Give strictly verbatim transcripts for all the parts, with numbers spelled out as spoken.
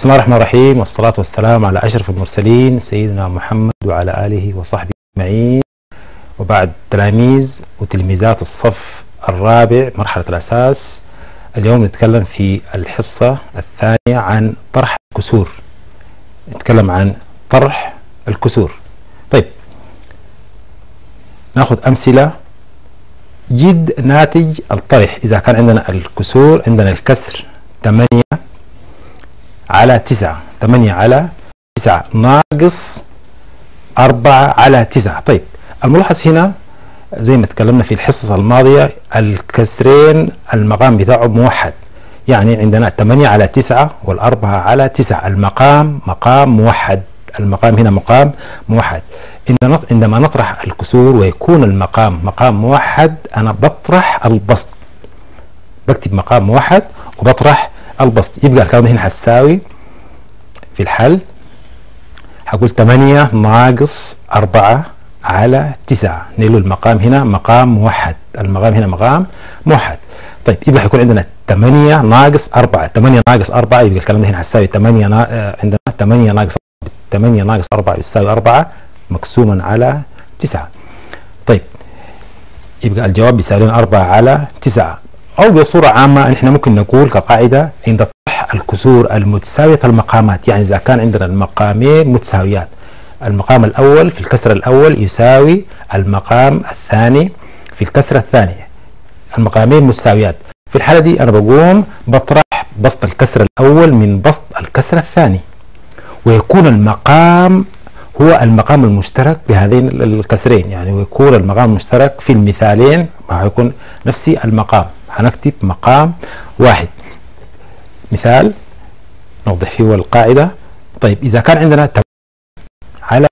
بسم الله الرحمن الرحيم، والصلاة والسلام على أشرف المرسلين سيدنا محمد وعلى آله وصحبه أجمعين. وبعد، تلاميذ وتلميذات الصف الرابع مرحلة الأساس، اليوم نتكلم في الحصة الثانية عن طرح الكسور. نتكلم عن طرح الكسور. طيب، ناخذ أمثلة. جد ناتج الطرح. إذا كان عندنا الكسور، عندنا الكسر ثمانية على تسعة، ثمانية على تسعة ناقص أربعة على تسعة. طيب، الملاحظ هنا زي ما تكلمنا في الحصص الماضية، الكسرين المقام بتاعه موحد، يعني عندنا ثمانية على تسعة والأربعة على تسعة، المقام مقام موحد، المقام هنا مقام موحد. عندما نطرح الكسور ويكون المقام مقام موحد، أنا بطرح البسط، بكتب مقام موحد وبطرح البسط. يبقى الكلام هنا هتساوي في الحل، هقول ثمانية ناقص أربعة على تسعة، نيلو المقام هنا مقام موحد، المقام هنا مقام موحد. طيب، يبقى هيكون عندنا ثمانية ناقص أربعة، ثمانية ناقص أربعة، يبقى الكلام هنا هتساوي ثمانية نا... عندنا ثمانية ناقص ثمانية ناقص أربعة يساوي أربعة مقسوما على تسعة. طيب، يبقى الجواب بيساوي لنا أربعة على تسعة. أو بصورة عامة نحن ممكن نقول كقاعدة عند طرح الكسور المتساوية المقامات، يعني إذا كان عندنا المقامين متساويات، المقام الأول في الكسر الأول يساوي المقام الثاني في الكسر الثاني، المقامين متساويات، في الحالة دي أنا بقوم بطرح بسط الكسر الأول من بسط الكسر الثاني، ويكون المقام هو المقام المشترك بهذين الكسرين، يعني ويكون المقام المشترك في المثالين هيكون نفس المقام، هنكتب مقام واحد. مثال نوضح فيه القاعدة. طيب، إذا كان عندنا على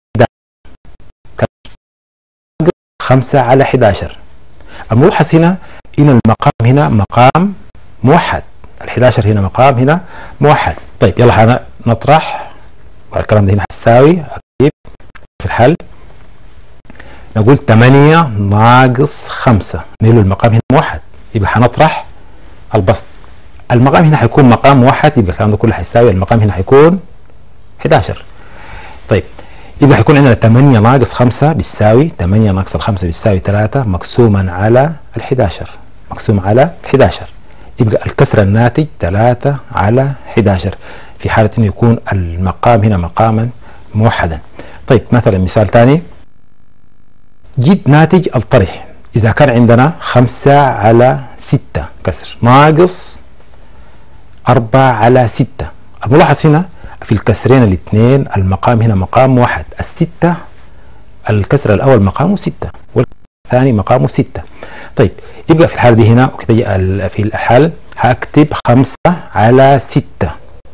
خمسة على أحد عشر، الملاحظ هنا إن المقام هنا مقام موحد، الأحد عشر هنا مقام هنا موحد. طيب، يلا نطرح، والكلام ده هنا هتساوي أكيد في الحل، نقول ثمانية ناقص خمسة، نيلو المقام هنا موحد، يبقى هنطرح البسط، المقام هنا هيكون مقام موحد، يبقى الكلام ده كله هيساوي المقام هنا هيكون أحد عشر. طيب، يبقى هيكون عندنا ثمانية ناقص خمسة بيساوي ثمانية ناقص الخمسة بيساوي ثلاثة مقسوما على الأحد عشر، مقسوم على أحد عشر، يبقى الكسر الناتج ثلاثة على أحد عشر في حالة انه يكون المقام هنا مقاما موحدا. طيب، مثلا مثال ثاني. جد ناتج الطرح. إذا كان عندنا خمسة على ستة كسر ناقص أربعة على ستة، الملاحظ هنا في الكسرين الاثنين المقام هنا مقام موحد، الستة الكسر الأول مقامه ستة والثاني مقامه ستة. طيب، يبقى في الحالة دي هنا في الحل هكتب خمسة على ستة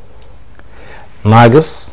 ناقص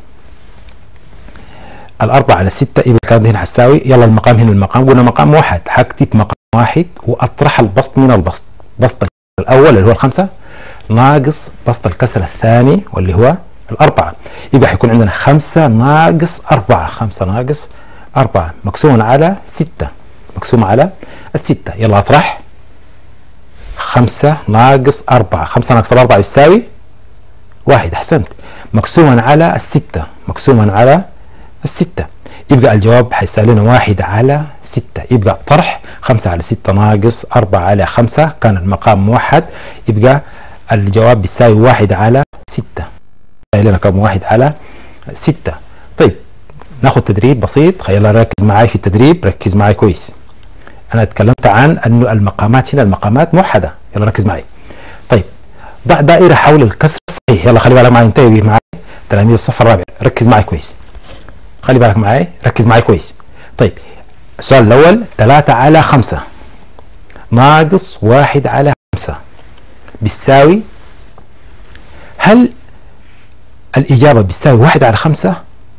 الأربعة على ستة، يبقى الكلام هنا هتساوي، يلا المقام هنا المقام قلنا مقام واحد، هكتب مقام واحد وأطرح البسط من البسط، بسط الأول اللي هو الخمسة ناقص بسط الكسر الثاني واللي هو الأربعة، يبقى هيكون عندنا خمسة ناقص أربعة، خمسة ناقص أربعة مقسوم على ستة، مقسوم على الستة. يلا أطرح خمسة ناقص أربعة، خمسة ناقص أربعة يساوي واحد، أحسنت، مقسوما على الستة، مقسوما على الستة، يبقى الجواب هيساوي لنا واحد على ستة. يبقى طرح خمسة على ستة ناقص أربعة على خمسة، كان المقام موحد، يبقى الجواب بيساوي واحد على ستة، يساوي لنا كم؟ واحد على ستة. طيب، ناخذ تدريب بسيط، يلا ركز معي في التدريب، ركز معي كويس. أنا اتكلمت عن أنه المقامات هنا المقامات موحدة، يلا ركز معي. طيب، ضع دائرة حول الكسر الصحيح، يلا خلي بالك معي، انتبه معي تلاميذ الصف الرابع، ركز معي كويس، خلي بالك معي، ركز معي كويس. طيب، السؤال الأول، ثلاثة على خمسة ناقص واحد على خمسة بيساوي، هل الإجابة بتساوي واحد على خمسة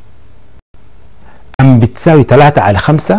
أم بتساوي ثلاثة على خمسة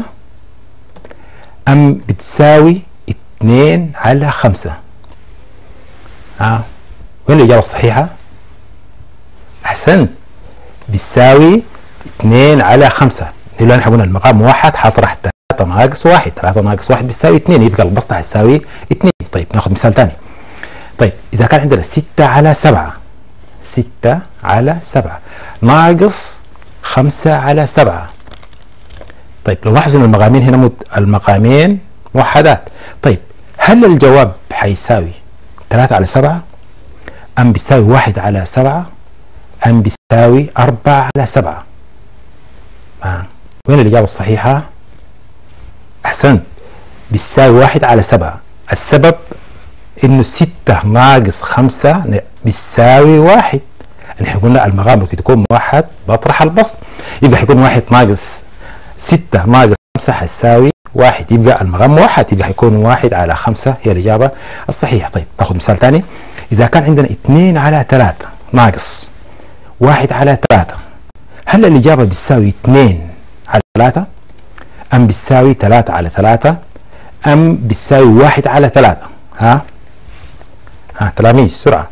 أم بتساوي اثنين على خمسة؟ ها، وين الإجابة الصحيحة؟ أحسنت، بتساوي اثنين على خمسة، اللي احنا قلنا المقام واحد هطرح ثلاثة ناقص واحد، ثلاثة ناقص واحد بتساوي اثنين، يبقى البسط هيساوي اثنين. طيب، ناخذ مثال ثاني. طيب، إذا كان عندنا ستة على سبعة، ستة على سبعة ناقص خمسة على سبعة. طيب لو لاحظ ان المقامين هنا مت... المقامين موحدات. طيب هل الجواب حيساوي ثلاثة على سبعة ام بيساوي واحد على سبعة ام بيساوي أربعة على سبعة؟ آه. وين الإجابة الصحيحة؟ أحسنت، بيساوي واحد على سبعة. السبب إنه ستة ناقص خمسة بيساوي واحد. نحن قلنا المقام ممكن تكون موحد بطرح البسط، يبقى حيكون واحد ناقص ستة ناقص خمسة حيساوي واحد، يبقى المقام موحد، يبقى حيكون واحد على خمسة هي الإجابة الصحيحة. طيب ناخذ مثال ثاني. إذا كان عندنا اثنين على ثلاثة ناقص واحد على ثلاثة، هل الإجابة بتساوي اثنين على ثلاثة أم بتساوي ثلاثة على ثلاثة أم بتساوي واحد على ثلاثة؟ ها ها تلاميذ سرعة.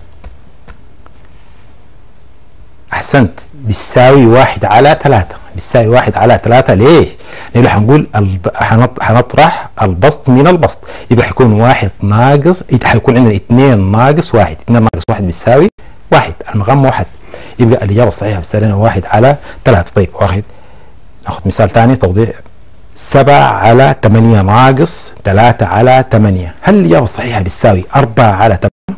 أحسنت، بتساوي واحد على ثلاثة، بتساوي واحد على ثلاثة. ليش؟ لأنه حنقول الب... حنطرح البسط من البسط، يبقى حيكون واحد ناقص، حيكون عندنا اثنين ناقص واحد، اثنين ناقص واحد بتساوي واحد، المقام واحد، يبقى الإجابة الصحيحة بتساوي لنا واحد على ثلاثة. طيب واحد ناخذ مثال ثاني توضيح. سبعة على ثمانية ناقص ثلاثة على ثمانية، هل الإجابة الصحيحة بتساوي أربعة على ثمانية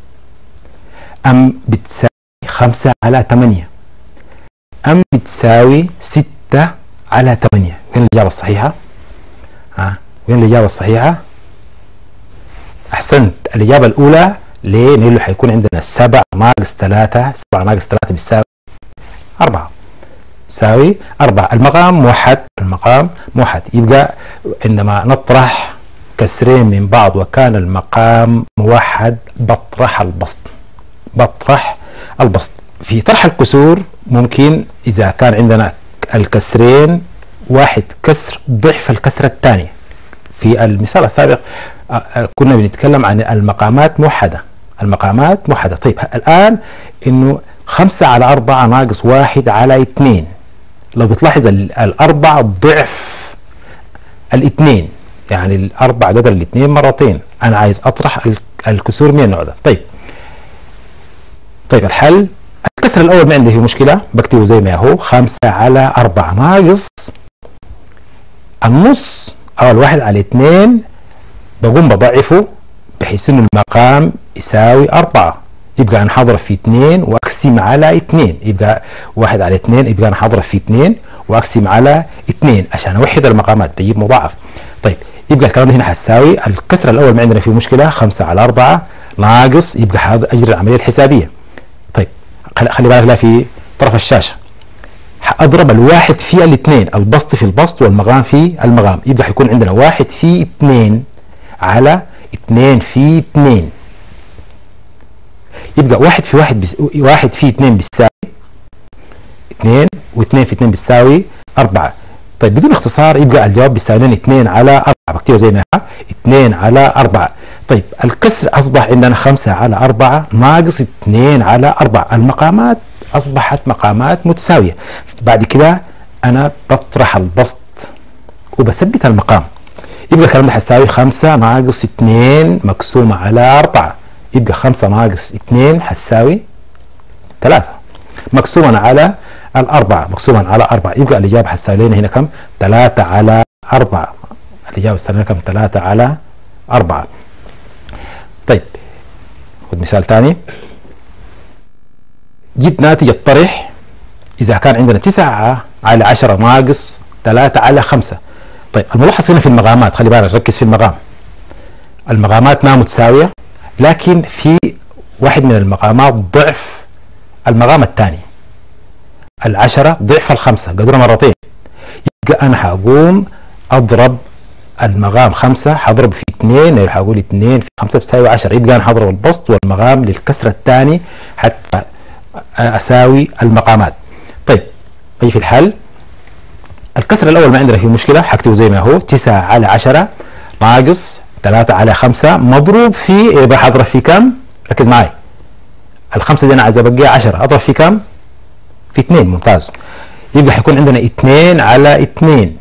أم بتساوي خمسة على ثمانية أم بتساوي ستة على ثمانية؟ وين الإجابة الصحيحة؟ ها وين الإجابة الصحيحة؟ أحسنت، الإجابة الأولى. ليه؟ لأنه حيكون عندنا سبعة ناقص ثلاثة، سبعة ناقص ثلاثة بتساوي أربعة، تساوي أربعة. المقام موحد، المقام موحد، يبقى عندما نطرح كسرين من بعض وكان المقام موحد بطرح البسط، بطرح البسط. في طرح الكسور ممكن إذا كان عندنا الكسرين واحد كسر ضعف الكسرة الثانية. في المثال السابق كنا بنتكلم عن المقامات موحدة، المقامات موحدة. طيب الآن إنه خمسة على أربعة ناقص واحد على اثنين، لو بتلاحظ الأربعة ضعف الاثنين، يعني الأربعة قدر الاثنين مرتين. أنا عايز أطرح الكسور من النوع ده. طيب طيب الحل، الكسر الأول ما عندي فيه مشكلة، بكتبه زي ما هو خمسة على أربعة ناقص النص أو الواحد على اثنين، بقوم بضعفه بحيث إنه المقام يساوي أربعة، يبقى أنا حاضرب في اثنين وأقسم على اثنين، يبقى واحد على اثنين، يبقى أنا حاضرب في اثنين وأقسم على اثنين عشان أوحد المقامات بجيب مضاعف. طيب يبقى الكلام ده هنا حتساوي الكسر الأول ما عندنا فيه مشكلة، خمسة على أربعة ناقص، يبقى أجري العملية الحسابية. طيب خلي بالك لا في طرف الشاشة، أضرب الواحد في الاثنين، البسط في البسط والمقام في المقام، يبقى حيكون عندنا واحد في اثنين على اثنين في اثنين، يبقى واحد في واحد بس... واحد في اثنين بيساوي اثنين، واثنين في اثنين بيساوي أربعة. طيب بدون اختصار يبقى الجواب بيساوي لنا اثنين على أربعة، بكتبه زي ما هو اثنين على أربعة. طيب الكسر أصبح عندنا خمسة على أربعة ناقص اثنين على أربعة، المقامات أصبحت مقامات متساوية. بعد كده أنا بطرح البسط وبثبت المقام، يبقى الكلام ده حيساوي خمسة ناقص اثنين مقسومة على أربعة، يبقى خمسة ناقص اثنين حتساوي ثلاثة مقسوما على الأربعة، مقسوما على أربعة، يبقى الإجابة حتساوي لنا هنا كم؟ ثلاثة على أربعة. الإجابة حتساوي لنا كم؟ ثلاثة على أربعة. طيب خذ مثال ثاني. جد ناتج الطرح إذا كان عندنا تسعة على عشرة ناقص ثلاثة على خمسة. طيب الملاحظ هنا في المقامات، خلي بالك ركز في المقام، المقامات ما متساوية، لكن في واحد من المقامات ضعف المقام الثاني، العشرة ضعف الخمسة قدرها مرتين، يبقى أنا حقوم أضرب المقام خمسة حضرب في اثنين، يعني حقول اثنين في خمسة بتساوي عشرة، يبقى أنا حضرب البسط والمقام للكسر الثاني حتى أساوي المقامات. طيب أي في الحل، الكسر الأول ما عندنا فيه مشكلة، حكتبه زي ما هو تسعة على عشرة ناقص ثلاثة على خمسة مضروب في، بحضرب في كم؟ ركز معي، الخمسة دي أنا عايز أبقيها عشرة، أضرب في كم؟ في اثنين، ممتاز، يبقى حيكون عندنا اثنين على اثنين،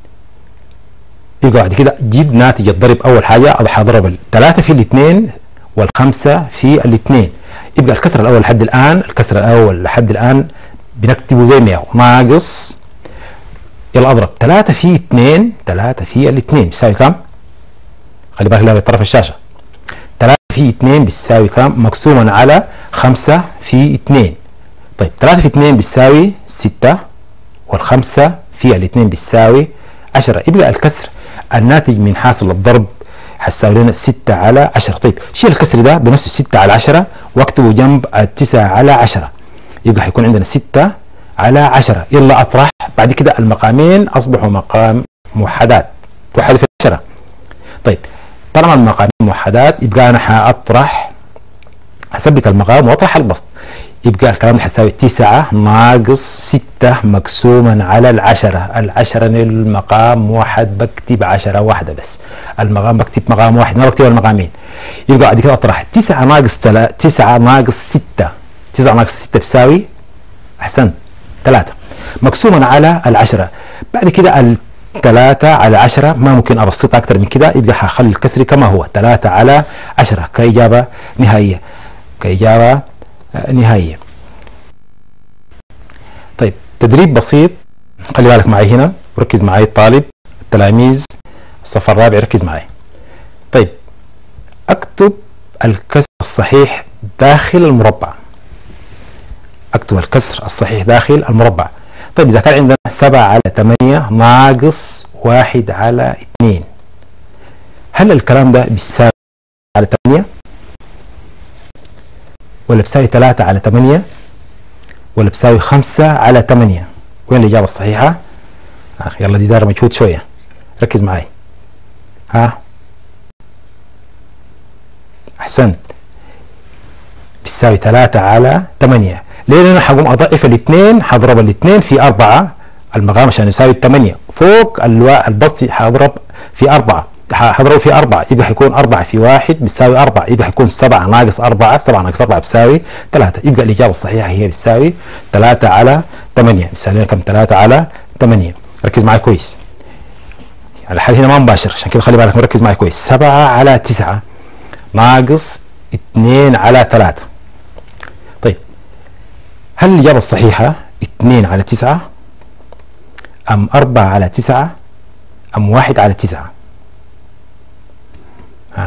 يبقى بعد كده جيب ناتج الضرب. أول حاجة أضرب الثلاثة في الاثنين والخمسة في الاثنين. يبقى الكسر الأول لحد الآن الكسر الأول لحد الآن بنكتبه زي ما هو ناقص، يلا أضرب ثلاثة في اثنين، ثلاثة في الاثنين بيساوي كام؟ خلي بالك لا بطرف الشاشة. ثلاثة في اثنين بيساوي كام؟ مقسوما على خمسة في اثنين. طيب ثلاثة في اثنين بيساوي ستة، والخمسة في الاثنين بيساوي عشرة. يبقى الكسر الناتج من حاصل الضرب هتساوي لنا ستة على عشرة. طيب شيل الكسر ده بنفسه ستة على عشرة واكتبه جنب التسعة على عشرة، يبقى هيكون عندنا ستة على عشرة. يلا اطرح. بعد كده المقامين اصبحوا مقام موحدات، توحدوا في عشرة. طيب طالما المقامين موحدات يبقى انا هاطرح، هثبت المقام واطرح البسط. يبقى الكلام ده هيساوي تسعة ناقص ستة مقسوما على العشرة. العشرة المقام موحد بكتب عشرة واحدة بس، المقام بكتب مقام واحد ما بكتب المقامين. يبقى بعد كده اطرح تسعة ناقص تلا... تسعة ناقص ستة، تسعة ناقص ستة بيساوي احسنت ثلاثة مقسوما على العشرة. بعد كده الثلاثة على عشرة ما ممكن ابسطها اكثر من كده، يبقى هخلي الكسر كما هو ثلاثة على عشرة كإجابة نهائية، كإجابة نهائية. طيب تدريب بسيط، خلي بالك معي هنا وركز معي الطالب التلاميذ الصف الرابع ركز معي. طيب اكتب الكسر الصحيح داخل المربع، اكتب الكسر الصحيح داخل المربع. طيب اذا كان عندنا سبعة على ثمانية ناقص واحد على اثنين، هل الكلام ده بيساوي على ثمانية ولا بيساوي ثلاثة على ثمانية ولا بيساوي خمسة على ثمانية؟ وين الإجابة الصحيحة؟ آه يلا دي دار مجهود شوية، ركز معي. ها أحسنت، بيساوي ثلاثة على ثمانية. ليه؟ لأن أنا حقوم أضعف الاثنين، حضرب الاثنين في أربعة المقام عشان يساوي ثمانية، فوق البسط حضرب في أربعة، حضربه في أربعة يبقى حيكون أربعة في واحد بيساوي أربعة، يبقى حيكون سبعة ناقص أربعة، سبعة ناقص أربعة بيساوي ثلاثة. يبقى الإجابة الصحيحة هي بتساوي ثلاثة على ثمانية. بيساوي كم؟ ثلاثة على ثمانية. ركز معي كويس، الحل هنا ما مباشر عشان كده خلي بالك مركز معي كويس. سبعة على تسعة ناقص اثنين على ثلاثة. طيب هل الإجابة الصحيحة اثنين على تسعة أم أربعة على تسعة أم واحد على تسعة؟ ها.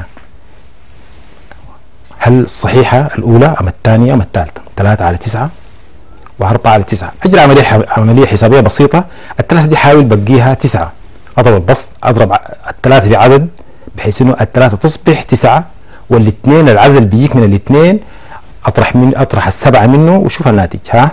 هل الصحيحة الأولى أم الثانية أم الثالثة؟ ثلاثة على تسعة وأربعة على تسعة. أجري عملية عملية حسابية بسيطة. الثلاثة دي حاول بقيها تسعة، أضرب البسط، أضرب الثلاثة بعدد بحيث إنه الثلاثة تصبح تسعة، والاثنين العدد اللي بيجيك من الاثنين أطرح من أطرح السبعة منه وشوف الناتج. ها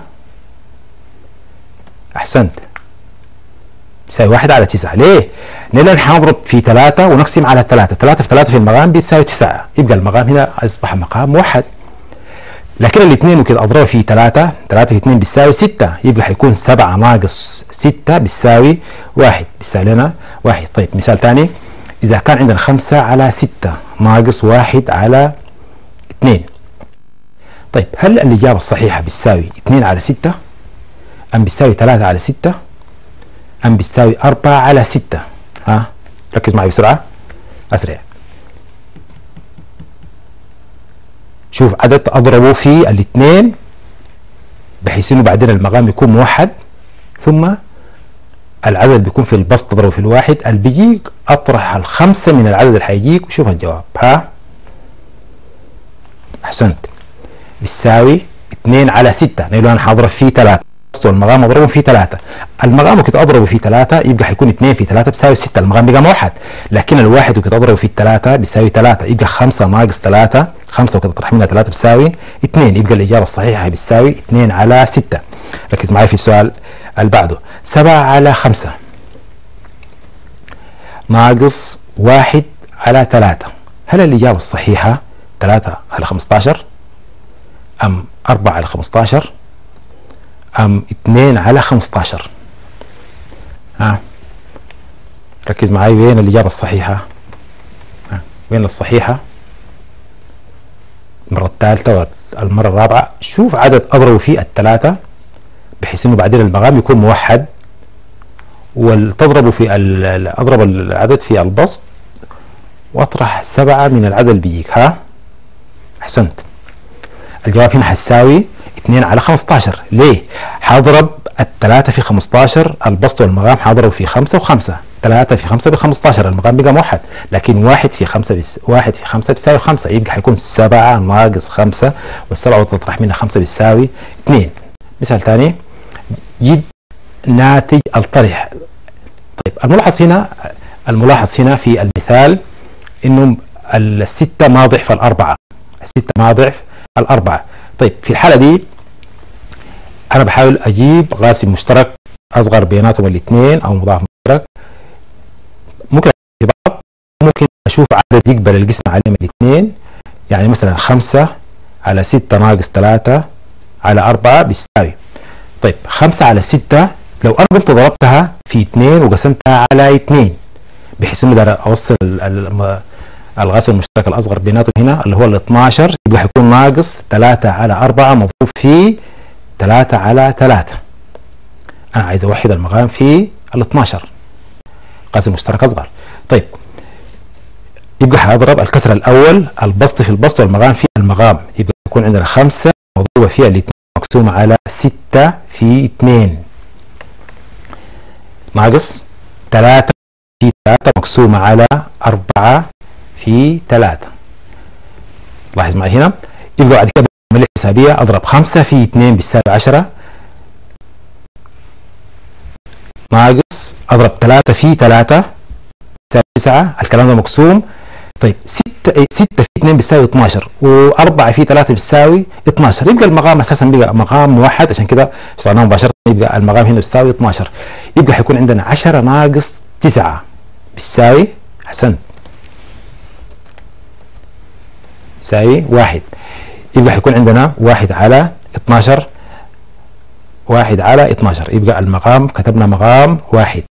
أحسنت، بيساوي واحد على تسعة. ليه؟ لأن حنضرب في ثلاثة ونقسم على ثلاثة، ثلاثة في ثلاثة في المقام بيساوي تسعة، يبقى المقام هنا أصبح مقام موحد. لكن الاثنين وكده أضربه في ثلاثة، ثلاثة في اثنين بيساوي ستة، يبقى حيكون سبعة ناقص ستة بيساوي واحد، بيساوي لنا واحد. طيب مثال ثاني، إذا كان عندنا خمسة على ستة ناقص واحد على اثنين، طيب هل الإجابة الصحيحة بتساوي اثنين على ستة أم بتساوي ثلاثة على ستة أم بتساوي أربعة على ستة؟ ها ركز معي بسرعة أسرع. شوف عدد أضربه في الاثنين بحيث إنه بعدين المقام يكون موحد، ثم العدد بيكون في البسط تضربه في الواحد اللي بيجيك، أطرح الخمسة من العدد اللي هيجيك وشوف الجواب. ها أحسنت، بتساوي اثنين على ستة، لأنه أنا حاضرب فيه ثلاثة والمقام اضربه في ثلاثة، المقام وكده اضربه في ثلاثة يبقى حيكون اثنين في ثلاثة بيساوي ستة، المقام بقى موحد. لكن الواحد وكده اضربه في الثلاثة بيساوي ثلاثة، يبقى خمسة ناقص ثلاثة، خمسة وكده اطرح منها ثلاثة بيساوي اثنين، يبقى الإجابة الصحيحة بتساوي اثنين على ستة. ركز معي في السؤال اللي بعده، سبعة على خمسة ناقص واحد على ثلاثة، هل الإجابة الصحيحة ثلاثة على خمسة عشر أم أربعة على خمسة عشر أم اثنين على خمسة عشر؟ ها ركز معي وين الإجابة الصحيحة؟ ها وين الصحيحة؟ المرة الثالثة والمرة الرابعة. شوف عدد أضربه في الثلاثة بحيث إنه بعدين المقام يكون موحد، وتضربه في أضرب العدد في البسط وأطرح سبعة من العدد اللي بيجيك. ها احسنت. الجواب هنا حتساوي اثنين على خمستاشر. ليه؟ حضرب الثلاثة في خمستاشر، البسط والمقام حضرب في خمسة وخمسة، ثلاثة في خمسة ب خمستاشر، المقام بقى موحد، لكن واحد في خمسة بس واحد في خمسة بيساوي خمسة، يبقى حيكون سبعة ناقص خمسة، والسبعة تطرح منها خمسة بيساوي اثنين. مثال ثاني، جد ناتج الطرح. طيب الملاحظ هنا الملاحظ هنا في المثال انه الستة ما ضعف الأربعة، الستة ما ضعف الأربعة. طيب في الحالة دي أنا بحاول أجيب قاسم مشترك أصغر بيناتهم الاثنين أو مضاعف مشترك. ممكن بعض ممكن أشوف عدد يقبل القسمة عليهم الاثنين، يعني مثلا خمسة على ستة ناقص ثلاثة على أربعة بيساوي. طيب خمسة على ستة لو أنا قمت ضربتها في اثنين وقسمتها على اثنين بحيث إنه أقدر أوصل القاسم المشترك الأصغر بيناتهم هنا اللي هو ال اثناشر، يبقى حيكون ناقص ثلاثة على أربعة مضروب في ثلاثة على ثلاثة. أنا عايز أوحد المقام في ال اثناشر، قاسم مشترك أصغر. طيب يبقى هضرب الكسر الأول البسط في البسط والمقام في المقام، يبقى يكون عندنا خمسة مضروبة فيها الاثنين مقسومة على ستة في اثنين ناقص ثلاثة في ثلاثة مقسومة على أربعة في ثلاثة. لاحظ معي هنا، يبقى بعد كده العملية الحسابية أضرب خمسة في اثنين بيساوي عشرة ناقص أضرب ثلاثة في ثلاثة بيساوي تسعة، الكلام ده مقسوم. طيب ستة ستة في اثنين بيساوي اثناشر وأربعة في ثلاثة بيساوي اثناشر، يبقى المقام أساسا بقى مقام موحد، عشان كده اشتغلناه مباشرة، يبقى المقام هنا بيساوي اثناشر، يبقى حيكون عندنا عشرة ناقص تسعة بيساوي أحسنت بيساوي واحد، يبقى حيكون عندنا واحد على اثناشر، واحد على اثناشر، يبقى المقام كتبنا مقام واحد.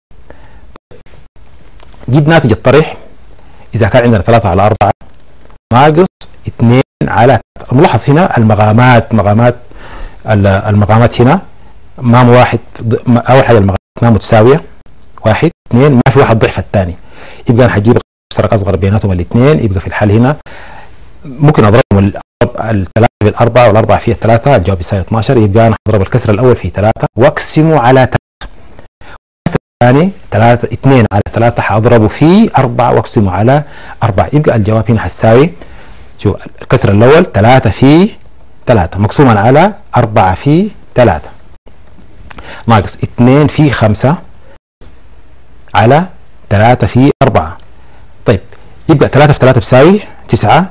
جيب ناتج الطرح إذا كان عندنا ثلاثة على أربعة ناقص اثنين على ثلاثة. الملاحظ هنا المقامات مقامات المقامات هنا ما واحد، أول حاجة المقامات ما متساوية، واحد اثنين ما في واحد ضعف الثاني، يبقى أنا حجيب مشترك أصغر بيناتهم الاثنين، يبقى في الحال هنا ممكن أضربهم الثلاثة في الأربعة والأربعة في الثلاثة، الجواب يساوي اثناشر، يبقى أنا أضرب الكسر الأول في ثلاثة وأقسمه على ثلاثة، الكسر الثاني ثلاثة اثنين على ثلاثة حأضربه في أربعة وأقسمه على أربعة، يبقى الجواب هنا حيساوي شو الكسر الأول ثلاثة في ثلاثة مقسوما على أربعة في ثلاثة ناقص اثنين في خمسة على ثلاثة في أربعة. طيب يبقى ثلاثة في ثلاثة بيساوي تسعة،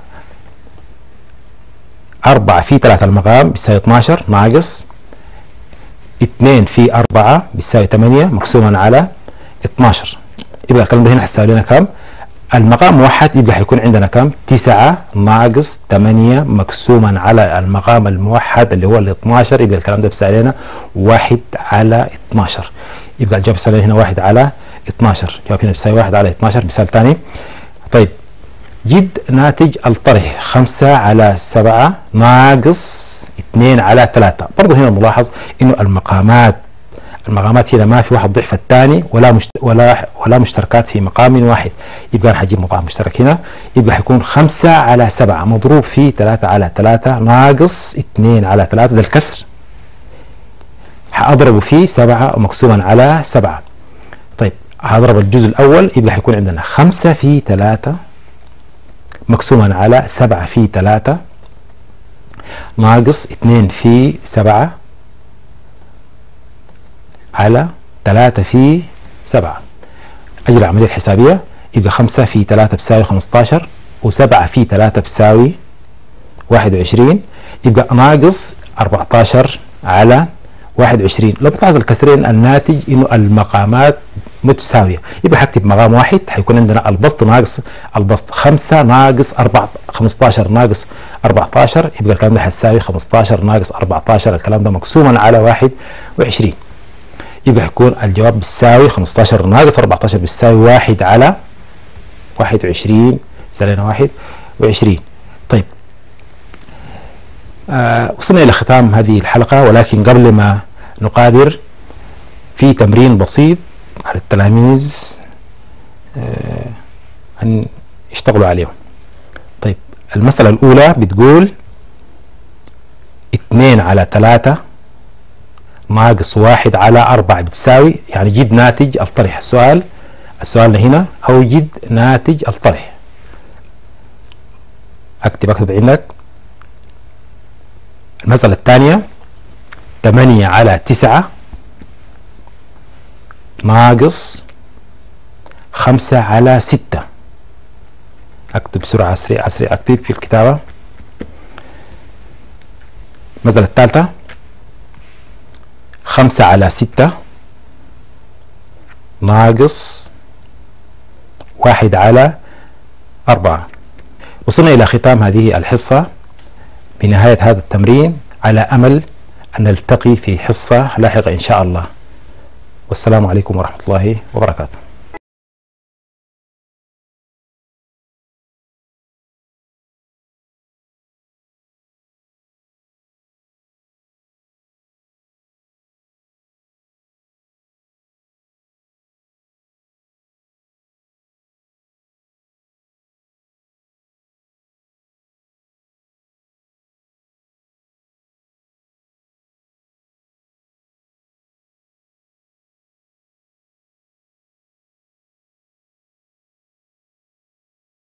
أربعة في ثلاثة المقام بيساوي اثناشر ناقص اثنين في أربعة بيساوي ثمانية مقسوما على اثناشر، يبقى الكلام ده هنا حيساوي لنا كم؟ المقام موحد، يبقى حيكون عندنا كم؟ تسعة ناقص ثمانية مقسوما على المقام الموحد اللي هو ال اثناشر، يبقى الكلام ده بيساوي لنا واحد على اثناشر، يبقى الجواب بيساوي هنا واحد على اثناشر، الجواب هنا بيساوي واحد على اثناشر. مثال ثاني، طيب جد ناتج الطرح خمسة على سبعة ناقص اثنين على ثلاثة. برضه هنا الملاحظ انه المقامات المقامات هنا ما في واحد ضعف الثاني ولا مشت... ولا ولا مشتركات في مقام واحد، يبقى انا حجيب مقام مشترك هنا، يبقى حيكون خمسة على سبعة مضروب في ثلاثة على ثلاثة ناقص اثنين على ثلاثة، ده الكسر حاضربه في سبعة ومقسوما على سبعة. طيب هضرب الجزء الاول، يبقى حيكون عندنا خمسة في ثلاثة مقسوما على سبعة في ثلاثة ناقص اثنين في سبعة على ثلاثة في سبعة. أجري العملية الحسابية، يبقى خمسة في ثلاثة بتساوي خمستاشر وسبعة في ثلاثة بتساوي واحد وعشرين، يبقى ناقص أربعتاشر على واحد وعشرين. لو بتلاحظ الكسرين الناتج انه المقامات متساويه، يبقى هكتب مقام واحد حيكون عندنا البسط ناقص البسط خمسة ناقص أربعة خمستاشر ناقص أربعتاشر، يبقى الكلام ده حيساوي خمستاشر ناقص أربعتاشر، الكلام ده مقسوما على واحد وعشرين، يبقى حيكون الجواب بيساوي خمستاشر ناقص أربعتاشر بيساوي واحد على واحد وعشرين، سالنا واحد وعشرين. طيب آه وصلنا إلى ختام هذه الحلقة، ولكن قبل ما نقادر في تمرين بسيط على التلاميذ آه أن يشتغلوا عليه. طيب المسألة الأولى بتقول اتنين على تلاتة ناقص واحد على أربعة بتساوي، يعني جد ناتج الطرح. السؤال السؤال هنا أوجد ناتج الطرح. أكتب أكتب عندك. المسألة الثانية ثمانية على تسعة ناقص خمسة على ستة. أكتب بسرعة، أسرع أسرع أكتب في الكتابة. المسألة الثالثة خمسة على ستة ناقص واحد على أربعة. وصلنا إلى ختام هذه الحصة بنهاية هذا التمرين، على أمل أن نلتقي في حصة لاحقة إن شاء الله. والسلام عليكم ورحمة الله وبركاته.